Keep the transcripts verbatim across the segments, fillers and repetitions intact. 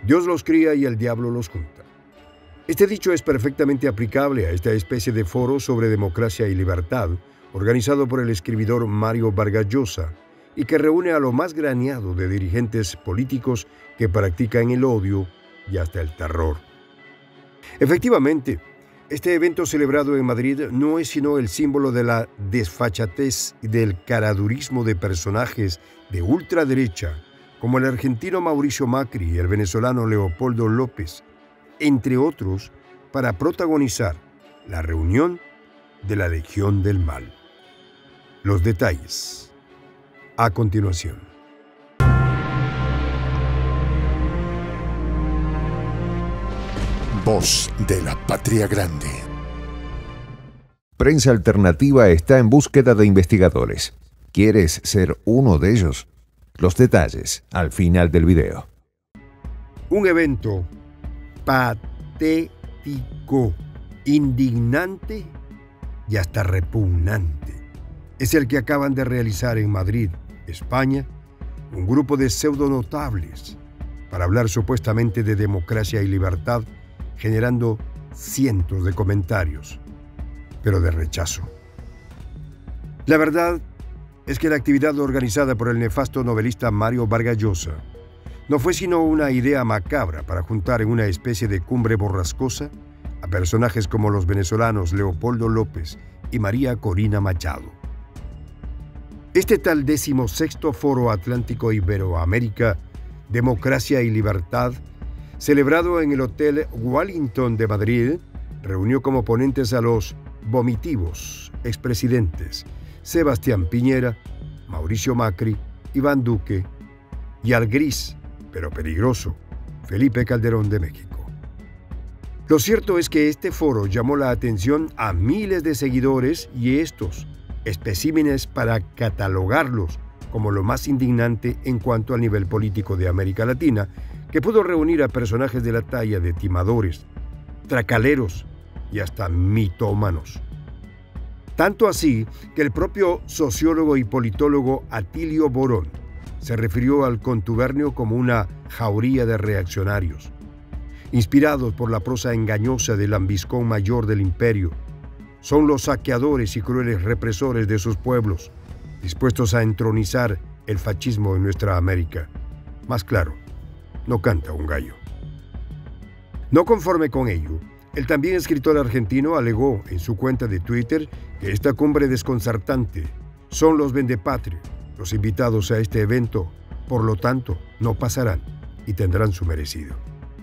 Dios los cría y el diablo los junta. Este dicho es perfectamente aplicable a esta especie de foro sobre democracia y libertad, organizado por el escribidor Mario Vargas Llosa, y que reúne a lo más graneado de dirigentes políticos que practican el odio y hasta el terror. Efectivamente, este evento celebrado en Madrid no es sino el símbolo de la desfachatez y del caradurismo de personajes de ultraderecha, como el argentino Mauricio Macri y el venezolano Leopoldo López, entre otros, para protagonizar la reunión de la Legión del Mal. Los detalles a continuación. Voz de la Patria Grande. Prensa Alternativa está en búsqueda de investigadores. ¿Quieres ser uno de ellos? Los detalles al final del video. Un evento patético, indignante y hasta repugnante es el que acaban de realizar en Madrid, España, un grupo de pseudonotables para hablar supuestamente de democracia y libertad, generando cientos de comentarios, pero de rechazo. La verdad es que la actividad organizada por el nefasto novelista Mario Vargas Llosa no fue sino una idea macabra para juntar en una especie de cumbre borrascosa a personajes como los venezolanos Leopoldo López y María Corina Machado. Este tal decimosexto Foro Atlántico Iberoamérica, Democracia y Libertad, celebrado en el Hotel Wellington de Madrid, reunió como ponentes a los vomitivos expresidentes Sebastián Piñera, Mauricio Macri, Iván Duque y al gris, pero peligroso, Felipe Calderón de México. Lo cierto es que este foro llamó la atención a miles de seguidores y estos, especímenes para catalogarlos como lo más indignante en cuanto al nivel político de América Latina, que pudo reunir a personajes de la talla de timadores, tracaleros y hasta mitómanos. Tanto así que el propio sociólogo y politólogo Atilio Borón se refirió al contubernio como una jauría de reaccionarios, inspirados por la prosa engañosa del lambiscón mayor del imperio. Son los saqueadores y crueles represores de sus pueblos, dispuestos a entronizar el fascismo en nuestra América. Más claro, no canta un gallo. No conforme con ello, el también escritor argentino alegó en su cuenta de Twitter que esta cumbre desconcertante son los vendepatria, los invitados a este evento, por lo tanto, no pasarán y tendrán su merecido.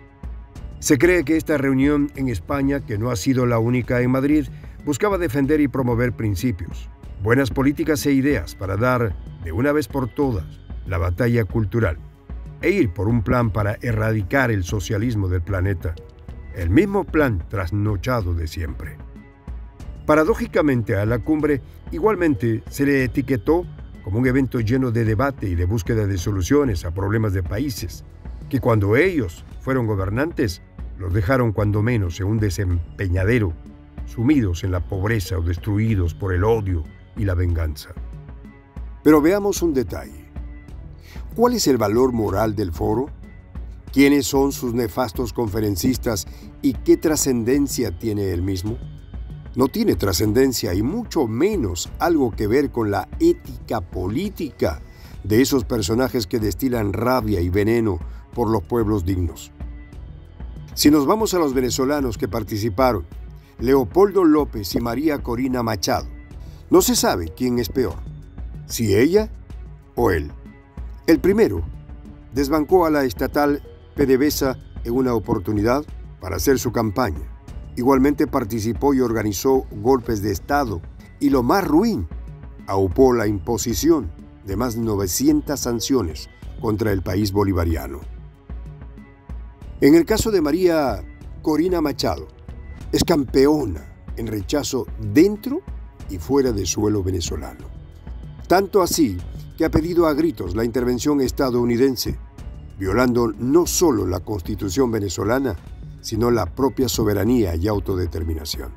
Se cree que esta reunión en España, que no ha sido la única en Madrid, buscaba defender y promover principios, buenas políticas e ideas para dar, de una vez por todas, la batalla cultural e ir por un plan para erradicar el socialismo del planeta, el mismo plan trasnochado de siempre. Paradójicamente, a la cumbre igualmente se le etiquetó como un evento lleno de debate y de búsqueda de soluciones a problemas de países, que cuando ellos fueron gobernantes, los dejaron cuando menos en un desempeñadero, sumidos en la pobreza o destruidos por el odio y la venganza. Pero veamos un detalle. ¿Cuál es el valor moral del foro? ¿Quiénes son sus nefastos conferencistas y qué trascendencia tiene el mismo? No tiene trascendencia y mucho menos algo que ver con la ética política de esos personajes que destilan rabia y veneno por los pueblos dignos. Si nos vamos a los venezolanos que participaron, Leopoldo López y María Corina Machado, no se sabe quién es peor, si ella o él. El primero desbancó a la estatal PDVSA en una oportunidad para hacer su campaña. Igualmente participó y organizó golpes de Estado y, lo más ruin, aupó la imposición de más de novecientas sanciones contra el país bolivariano. En el caso de María Corina Machado, es campeona en rechazo dentro y fuera del suelo venezolano. Tanto así que ha pedido a gritos la intervención estadounidense, violando no solo la Constitución venezolana, sino la propia soberanía y autodeterminación.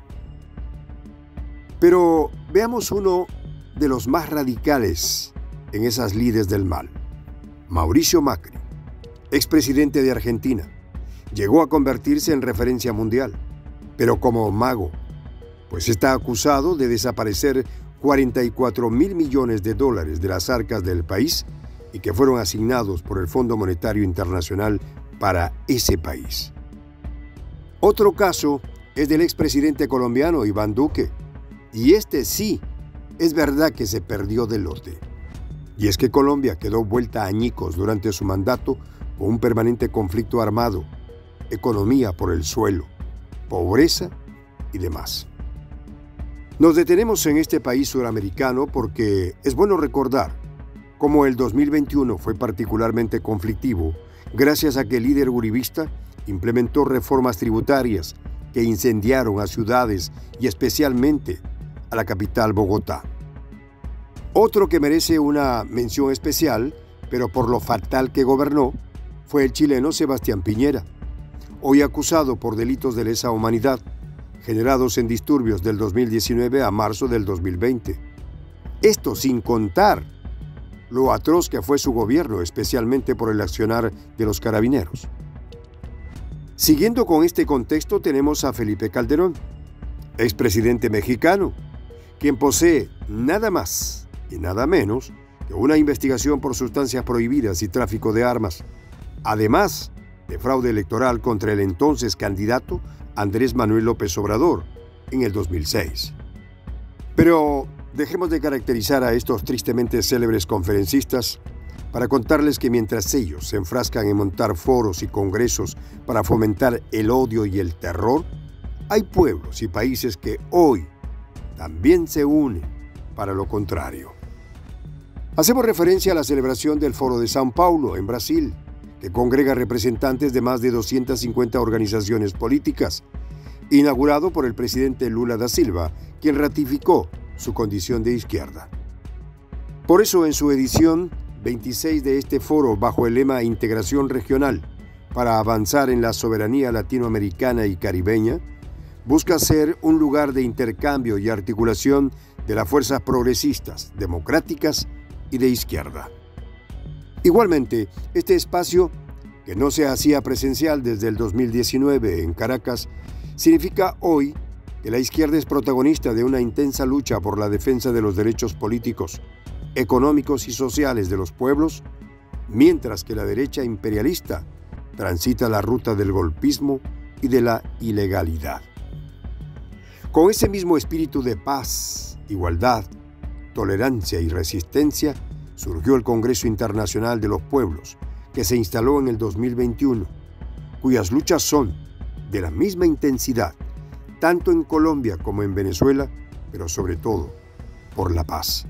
Pero veamos uno de los más radicales en esas lides del mal, Mauricio Macri, expresidente de Argentina. Llegó a convertirse en referencia mundial, pero como mago, pues está acusado de desaparecer cuarenta y cuatro mil millones de dólares de las arcas del país y que fueron asignados por el Fondo Monetario Internacional para ese país. Otro caso es del expresidente colombiano Iván Duque, y este sí, es verdad que se perdió del lote. Y es que Colombia quedó vuelta a añicos durante su mandato con un permanente conflicto armado, economía por el suelo, pobreza y demás. Nos detenemos en este país suramericano porque es bueno recordar cómo el dos mil veintiuno fue particularmente conflictivo gracias a que el líder uribista implementó reformas tributarias que incendiaron a ciudades y especialmente a la capital Bogotá. Otro que merece una mención especial, pero por lo fatal que gobernó, fue el chileno Sebastián Piñera, hoy acusado por delitos de lesa humanidad generados en disturbios del dos mil diecinueve a marzo del dos mil veinte. Esto sin contar lo atroz que fue su gobierno, especialmente por el accionar de los carabineros. Siguiendo con este contexto tenemos a Felipe Calderón, expresidente mexicano, quien posee nada más y nada menos que una investigación por sustancias prohibidas y tráfico de armas, además de fraude electoral contra el entonces candidato Andrés Manuel López Obrador en el dos mil seis. Pero dejemos de caracterizar a estos tristemente célebres conferencistas para contarles que mientras ellos se enfrascan en montar foros y congresos para fomentar el odio y el terror, hay pueblos y países que hoy también se unen para lo contrario. Hacemos referencia a la celebración del Foro de São Paulo en Brasil, que congrega representantes de más de doscientas cincuenta organizaciones políticas, inaugurado por el presidente Lula da Silva, quien ratificó su condición de izquierda. Por eso, en su edición veintiséis de este foro, bajo el lema Integración Regional para avanzar en la soberanía latinoamericana y caribeña, busca ser un lugar de intercambio y articulación de las fuerzas progresistas, democráticas y de izquierda. Igualmente, este espacio, que no se hacía presencial desde el dos mil diecinueve en Caracas, significa hoy que la izquierda es protagonista de una intensa lucha por la defensa de los derechos políticos, económicos y sociales de los pueblos, mientras que la derecha imperialista transita la ruta del golpismo y de la ilegalidad. Con ese mismo espíritu de paz, igualdad, tolerancia y resistencia, surgió el Congreso Internacional de los Pueblos, que se instaló en el dos mil veintiuno, cuyas luchas son de la misma intensidad, tanto en Colombia como en Venezuela, pero sobre todo por la paz.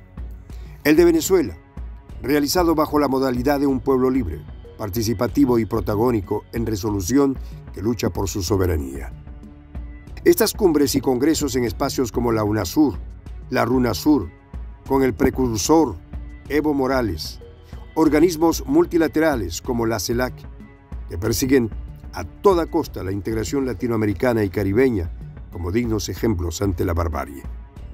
El de Venezuela, realizado bajo la modalidad de un pueblo libre, participativo y protagónico en resolución que lucha por su soberanía. Estas cumbres y congresos en espacios como la UNASUR, la RUNASUR, con el precursor Evo Morales, organismos multilaterales como la CELAC, que persiguen a toda costa la integración latinoamericana y caribeña como dignos ejemplos ante la barbarie.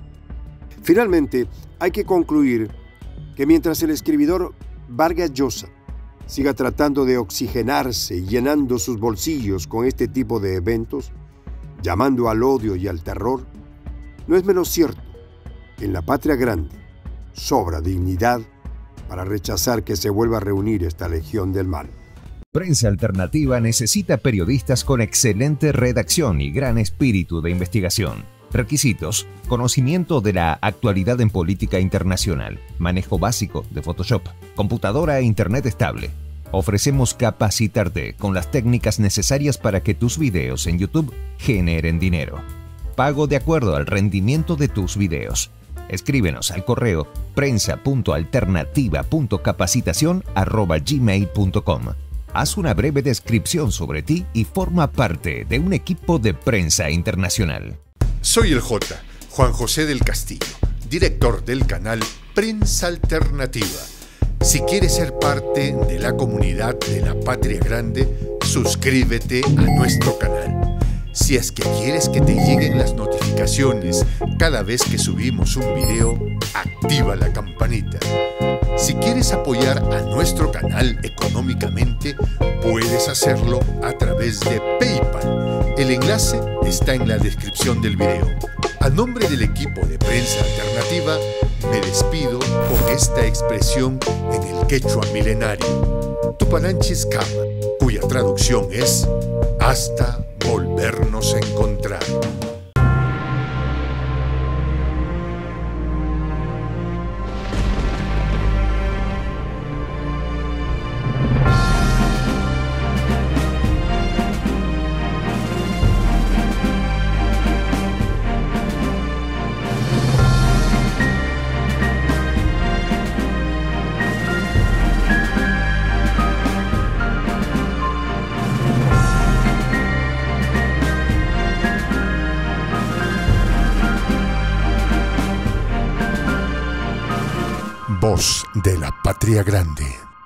Finalmente, hay que concluir que mientras el escribidor Vargas Llosa siga tratando de oxigenarse y llenando sus bolsillos con este tipo de eventos, llamando al odio y al terror, no es menos cierto que en la patria grande sobra dignidad para rechazar que se vuelva a reunir esta legión del mal. Prensa Alternativa necesita periodistas con excelente redacción y gran espíritu de investigación. Requisitos: conocimiento de la actualidad en política internacional, manejo básico de Photoshop, computadora e internet estable. Ofrecemos capacitarte con las técnicas necesarias para que tus videos en YouTube generen dinero. Pago de acuerdo al rendimiento de tus videos. Escríbenos al correo prensa punto alternativa punto capacitación arroba gmail punto com. Haz una breve descripción sobre ti y forma parte de un equipo de prensa internacional. Soy el J, Juan José del Castillo, director del canal Prensa Alternativa. Si quieres ser parte de la comunidad de la Patria Grande, suscríbete a nuestro canal. Si es que quieres que te lleguen las notificaciones cada vez que subimos un video, activa la campanita. Si quieres apoyar a nuestro canal económicamente, puedes hacerlo a través de PayPal. El enlace está en la descripción del video. A nombre del equipo de Prensa Alternativa, me despido con esta expresión en el quechua milenario, Tupananchis Kama, cuya traducción es hasta volvernos a encontrar. Voz de la Patria Grande.